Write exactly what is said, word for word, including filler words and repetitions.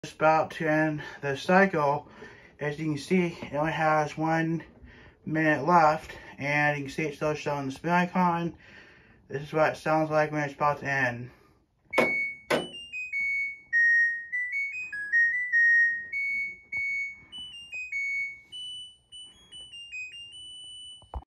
It's about to end the cycle. As you can see, it only has one minute left, and you can see it's still showing the spin icon. This is what it sounds like when it's about to end.